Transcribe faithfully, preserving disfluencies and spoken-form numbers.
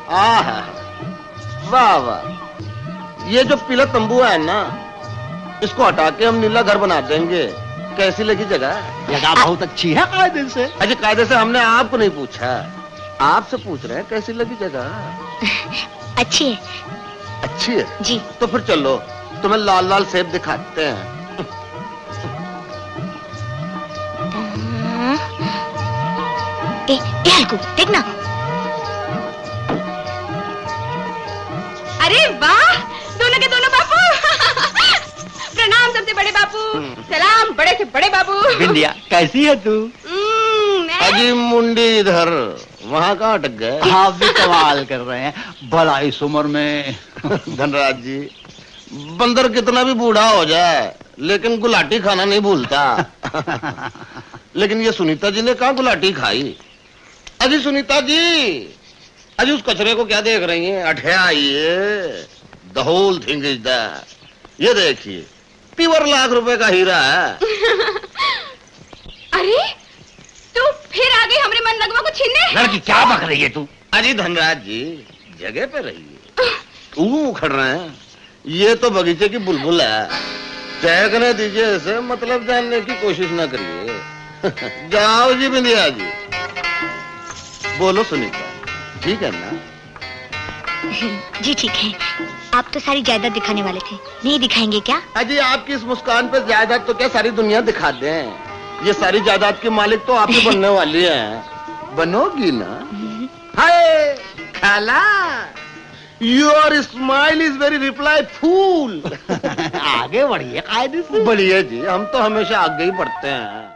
आह, वाह वाह, ये जो पीला तंबू है ना, इसको हटा के हम नीला घर बना देंगे। कैसी लगी जगह? जगह बहुत अच्छी है कायदे से। अजय कायदे से हमने आपको नहीं पूछा, आपसे पूछ रहे हैं कैसी लगी जगह। अच्छी है। अच्छी है जी। तो फिर चलो, तुम्हें लाल लाल सेब दिखाते हैं। ए, ए हल्कू, देखना। अरे वाह, दोनों के दोनों बापू। प्रणाम सबसे बड़े बापू, सलाम बड़े से बड़े बाबू। बिंदिया कैसी है तू? अजी मुंडी इधर, वहाँ कहाँ अटक गए? आप भी कमाल कर रहे हैं, भला इस उम्र में। धनराज जी, बंदर कितना भी बूढ़ा हो जाए लेकिन गुलाटी खाना नहीं भूलता। लेकिन ये सुनीता जी ने कहाँ गुलाटी खाई? अजी सुनीता जी, अजी उस कचरे को क्या देख रही हैं? अठया ये the whole thing is that. ये देखिए, पीवर लाख रुपए का हीरा है। अरे तू फिर आ गई हमरे मन लगवा को छीनने। लड़की क्या बक रही है तू? अजी धनराज जी, जगह पे रहिए, क्यों उखड़ रहे हैं? ये तो बगीचे की बुलबुल है, चहकने दीजिए इसे, मतलब जानने की कोशिश ना करिए। जाओ जी बिंदिया जी। बोलो सुनीता, ठीक है ना? जी ठीक है। आप तो सारी जायदाद दिखाने वाले थे, नहीं दिखाएंगे क्या? अजी आपकी इस मुस्कान पे जायदाद तो क्या सारी दुनिया दिखा दें। ये सारी जायदाद के मालिक तो आप ही बनने वाली हैं। बनोगी ना? हाय खाला, your smile is very reply full. आगे बढ़िए कायदे से। बढ़िए जी, हम तो हमेशा आगे ही बढ़ते हैं।